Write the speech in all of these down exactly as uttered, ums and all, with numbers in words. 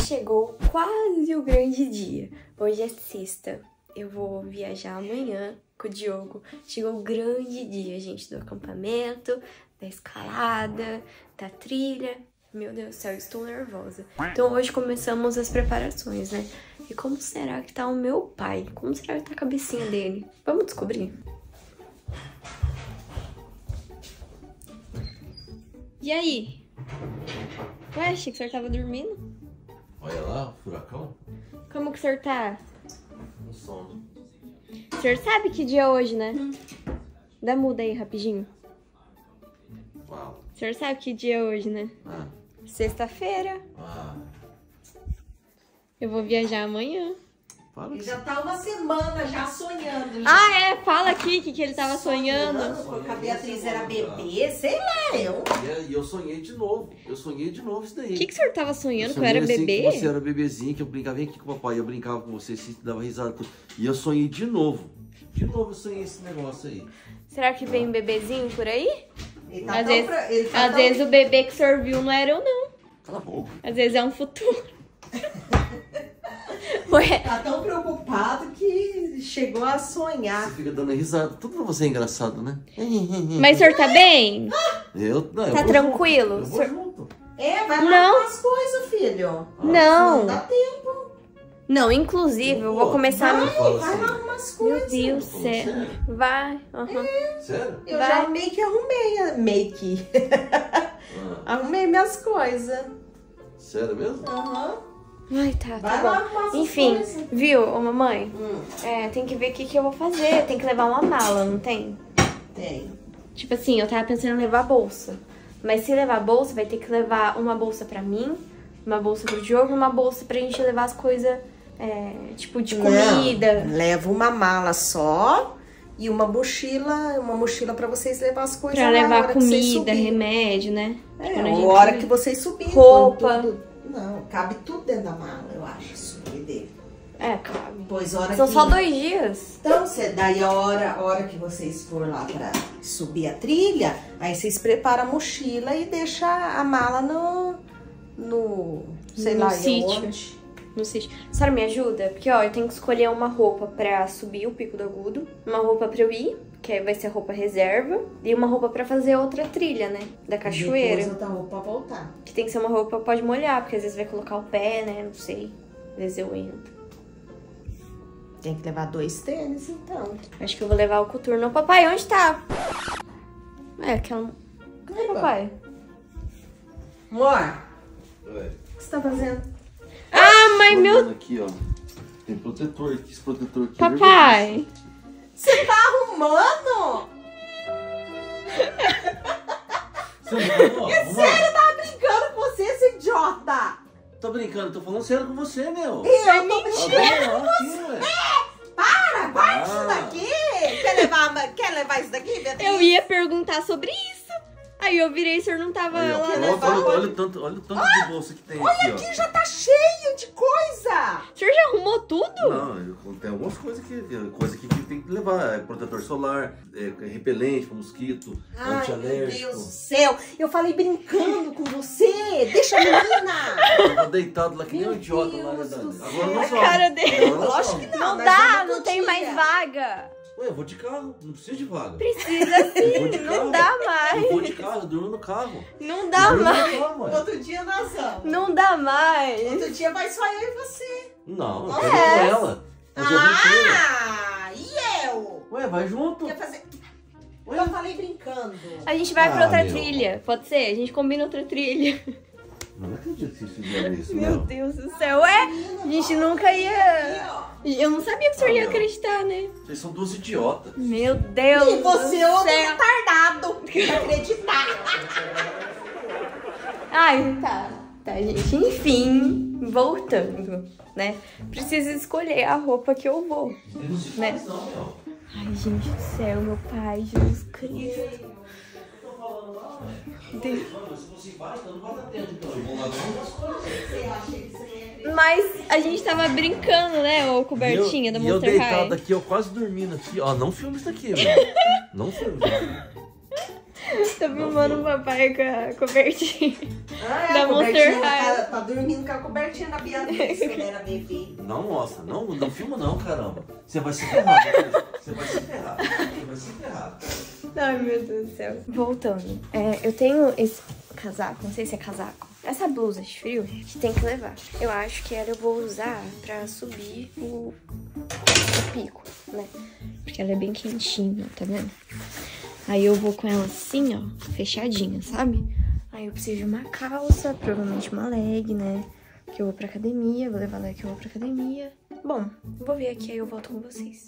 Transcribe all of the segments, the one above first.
chegou quase o grande dia. Hoje é sexta. Eu vou viajar amanhã com o Diogo. Chegou o grande dia, gente, do acampamento, da escalada, da trilha. Meu Deus do céu, eu estou nervosa. Então hoje começamos as preparações, né? E como será que tá o meu pai? Como será que tá a cabecinha dele? Vamos descobrir. E aí? Ué, achei que o senhor tava dormindo? Olha lá, o furacão. Como que o senhor tá? Um sono. O senhor sabe que dia é hoje, né? Dá muda aí, rapidinho. Uau. O senhor sabe que dia é hoje, né? Ah. Sexta-feira. Ah. Eu vou viajar amanhã. Fala Ele que já tá uma semana já sonhando. Já. Ah, é? Fala aqui o que, que ele tava sonhando. Sonhando que a Beatriz era bebê, sei lá, eu. E eu sonhei de novo. Eu sonhei de novo isso daí. O que, que o senhor tava sonhando? Eu Que eu era sonhei assim bebê? Que você era bebezinho, que eu brincava, vem aqui com o papai. Eu brincava com você, você dava risada. Tudo. E eu sonhei de novo. De novo eu sonhei esse negócio aí. Será que vem um bebezinho por aí? Ele tá Às, tão vezes, pra- ele tá às tão- vezes o bebê que o senhor viu não era eu, não. Cala a boca. Às vezes é um futuro. Ué, Tá tão preocupado que chegou a sonhar. Você fica dando risada. Tudo pra você é engraçado, né? mas o senhor tá bem? Eu, não, eu Tá vou tranquilo? junto. Eu vou Senhor- junto. É, vai Não. lá com as coisas, filho. Não. Não dá tempo. Não, inclusive, eu vou começar... Vai, a... fala vai assim. lá arrumar as Meu coisas. Deus do Falando céu. sério? Vai. aham. Sério? Eu Vai. já meio que arrumei, a- meio que. Ah, Arrumei minhas coisas. sério mesmo? Aham. Ai, tá, Vai tá lá bom. arrumar essas Enfim, coisas. viu, ô mamãe? Hum, É, tem que ver o que, que eu vou fazer. Tem que levar uma mala, não tem? tem. Tipo assim, eu tava pensando em levar bolsa. Mas se levar bolsa, vai ter que levar uma bolsa pra mim, uma bolsa pro Diogo e uma bolsa pra gente levar as coisas, é, tipo, de comida. Não, leva uma mala só e uma mochila, uma mochila pra vocês levar as coisas Pra lá na levar hora que vocês comida, subirem. remédio, né? É, Quando a a gente hora subir. que vocês subirem. Roupa. quando tudo- Não, cabe tudo dentro da mala, eu acho, subir dele. É, cabe. Pois a hora São que... só dois dias. Então, cê, daí a hora, a hora que vocês for lá pra subir a trilha, aí vocês preparam a mochila e deixam a mala no, no sei No lá, sítio. onde. No sítio. A senhora me ajuda? Porque, ó, eu tenho que escolher uma roupa pra subir o Pico do Agudo, uma roupa pra eu ir, que vai ser a roupa reserva, e uma roupa pra fazer outra trilha, né? Da cachoeira. Depois outra roupa pra voltar. Que tem que ser uma roupa que pode molhar, porque às vezes vai colocar o pé, né? Não sei. Às vezes eu entro. Tem que levar dois tênis, então. Acho que eu vou levar o coturno. Ô, papai, onde tá? É, aquela... Cadê Epa. papai? Amor, Oi. o que você tá fazendo? Ah, mas meu... Olhando aqui, ó. Tem protetor aqui, esse protetor aqui. é Papai! Você tá arrumando? Você não falou? É sério, eu tava brincando com você, seu idiota! Tô brincando, tô falando sério com você, meu. Eu tô brincando. Tá vendo? Aqui, ué. Para, guarda Ah. isso daqui! Quer levar, quer levar isso daqui, Beatriz? Eu ia perguntar sobre isso. Aí eu virei, o senhor não tava Aí, ó, lá, olha, né? olha, olha o tanto, olha o tanto de bolsa que tem aqui, ó. Aqui já tá cheio de coisa! O senhor já arrumou tudo? Não, eu- tem algumas coisas que, coisa que tem que levar. É protetor solar, é repelente para mosquito, Ai, meu antialérgico. Deus do céu! Eu falei brincando com você! Deixa a menina! Eu tô deitado lá que nem um Meu idiota lá, né, Deus Dani? do Agora não A sobe. cara dele. Agora não Lógico sobe. que Não, nós dá, vamos não tem todo mais dia. vaga. Ué, eu vou de carro, não preciso de vaga. Precisa Eu vou de sim, carro. não dá Eu mais. vou de carro, eu durmo no carro. Não dá Eu durmo mais. no carro, ué. Outro dia nós vamos. Não dá mais. Outro dia vai só eu e você. Não, eu É. quero ir com ela. Fazer a aventura. Ah! E eu? Ué, vai junto. Quer fazer... Eu falei brincando. A gente vai pra Ah, outra meu. trilha, pode ser? A gente combina outra trilha. Não acredito que vocês fizeram isso, Meu meu. Deus do céu, ué? A gente nunca ia... Aqui, ó. Eu não sabia que o senhor Ah, ia meu. acreditar, né? Vocês são duas idiotas. Meu Deus E você é do outro céu. retardado. Não acreditar. Ai, tá. Tá, gente. Enfim, voltando, né? Preciso escolher a roupa que eu vou. Não se Né? faz não, meu. Ai, gente do céu, meu pai, Jesus Cristo. Deus. Se você vai, então não vai dar tempo, então. Eu vou lá ver. Mas a gente tava brincando, né, ô cobertinha da E eu Monster deitado High. aqui, ó, quase dormindo aqui. Ó, não filme isso daqui, velho. Não filme. Tô filmando o papai com a cobertinha. Ah, é, da a Monster cobertinha High. tá, tá dormindo com a cobertinha da Beatriz quando era bebê. Não mostra, não, não filma não, caramba. Você vai se ferrar, Beatriz. Você vai se ferrar. Você vai se ferrar. Ai, meu Deus do céu. Voltando. É, eu tenho esse casaco, não sei se é casaco. Essa blusa de frio que tem que levar. Eu acho que ela eu vou usar pra subir o, o pico, né? Porque ela é bem quentinha, tá vendo? Aí eu vou com ela assim, ó, fechadinha, sabe? Aí eu preciso de uma calça, provavelmente uma leg, né? Que eu vou pra academia, vou levar leg que eu vou pra academia. Bom, vou ver aqui, aí eu volto com vocês.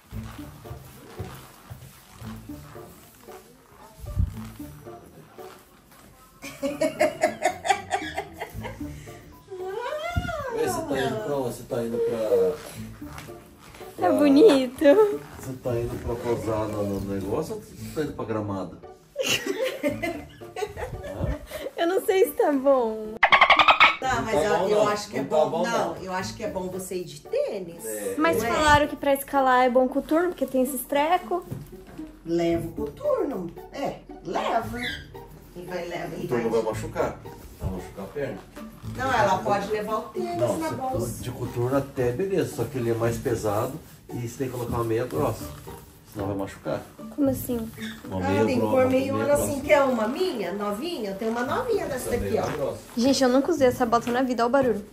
Você tá indo pra onde? Você tá indo pra... Tá pra... bonito. Você tá indo pra posar no, no negócio ou você tá indo pra Gramado? Eu não sei se tá bom. Não, mas tá eu, bom, eu não. acho que é Não tá bom. bom, Não, não. eu acho que é bom você ir de tênis. É. Mas Não é? falaram que pra escalar é bom coturno, porque tem esses trecos. Leva o coturno. É, leva. E vai, leva. E Então não vai. vai machucar? Vai machucar a perna? Não, ela pode levar o tênis Não, na você- bolsa. de coturno até beleza, só que ele é mais pesado e você tem que colocar uma meia grossa. Senão vai machucar. Como assim? Uma Ah, meia tem que grossa, pôr uma meio meia assim. grossa. Quer uma minha? Novinha? Tem uma novinha dessa Essa daqui, meia ó. grossa. Gente, eu nunca usei essa bota na vida, olha o barulho.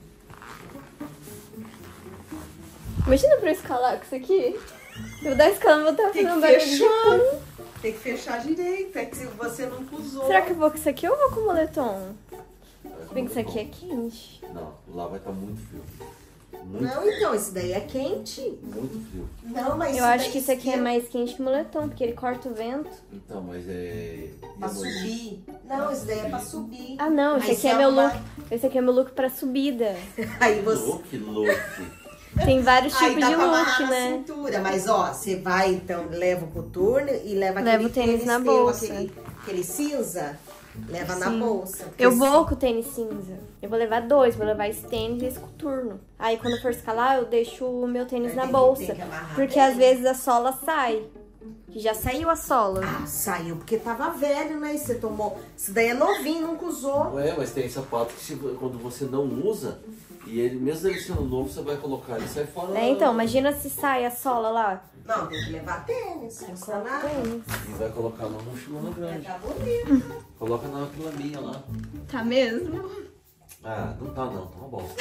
Imagina pra eu escalar com isso aqui. Eu dar escalando, vou estar Tem fazendo que barulho de fechar. pum. Tem que fechar direito. É que se você não usou. Será que eu vou com isso aqui ou vou com o moletom? Vai Bem que isso aqui é bom. quente. Não, lá vai estar muito frio. Muito, Não, então, esse daí é quente. muito frio. Não, mas Eu acho que isso aqui é esquenta mais quente que o moletom, porque ele corta o vento. Então, mas é... pra subir. Não, esse daí é pra subir. Ah, não, esse Mas aqui é se meu arrumar- look. Esse aqui é meu look pra subida. Aí você... Look, look. Tem vários Aí tipos dá de pra amarrar look, na né? cintura. Mas, ó, você vai, então, leva o coturno e leva Leva aquele o tênis na teu, bolsa. Aquele, aquele cinza, leva na Sim. bolsa. Porque Eu vou com o tênis cinza. Eu vou levar dois, vou levar esse tênis e esse coturno. Aí quando for escalar, eu deixo o meu tênis Aí na tem que- bolsa. tem que amarrar Porque bem. às vezes a sola sai. Que já saiu a sola. Ah, saiu porque tava velho, né? E você tomou... Isso daí é novinho, nunca usou. Ué, mas tem sapato que se- quando você não usa, e ele, mesmo ele sendo novo, você vai colocar ele sai fora. É, então, imagina se sai a sola lá. Não, tem que levar tênis. Não custa nada. Tênis. E vai colocar na mochilona Vai grande. tá bonito. Coloca naquela minha lá. Tá mesmo? Ah, não tá não, tá uma bosta.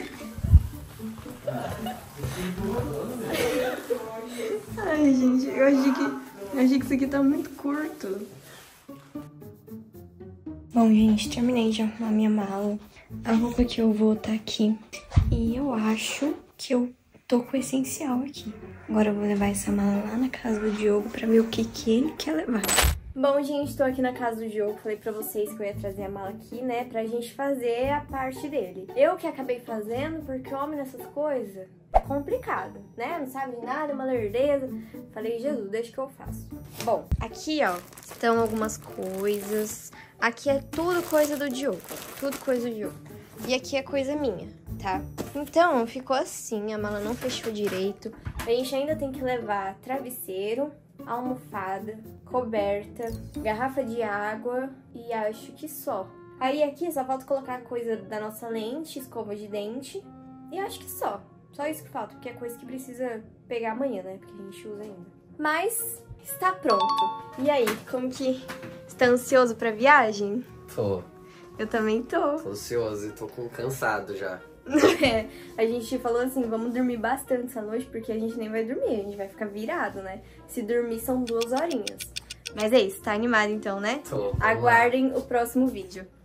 Ai, gente, eu achei que, eu achei que isso aqui tá muito curto. Bom, gente, terminei de arrumar minha mala. A roupa que eu vou tá aqui. E eu acho que eu tô com o essencial aqui. Agora eu vou levar essa mala lá na casa do Diogo pra ver o que, que ele quer levar. Bom, gente, tô aqui na casa do Diogo. Falei pra vocês que eu ia trazer a mala aqui, né? Pra gente fazer a parte dele. Eu que acabei fazendo, porque homem nessas coisas é complicado, né? Não sabe de nada, é uma lerdeza. Falei, Jesus, deixa que eu faço. Bom, aqui, ó, estão algumas coisas. Aqui é tudo coisa do Diogo. Tudo coisa do Diogo. E aqui é coisa minha, tá? Então, ficou assim, a mala não fechou direito. A gente ainda tem que levar travesseiro, almofada, coberta, garrafa de água e acho que só. Aí aqui só falta colocar coisa da nossa lente, escova de dente e acho que só. Só isso que falta, porque é coisa que precisa pegar amanhã, né? Porque a gente usa ainda. Mas está pronto. E aí, como que... Está ansioso pra viagem? Tô, Eu também tô. tô ansioso e tô com cansado já. É, a gente falou assim, vamos dormir bastante essa noite, porque a gente nem vai dormir, a gente vai ficar virado, né? Se dormir são duas horinhas. Mas é isso, tá animado então, né? Tô, vamos lá. Aguardem o próximo vídeo.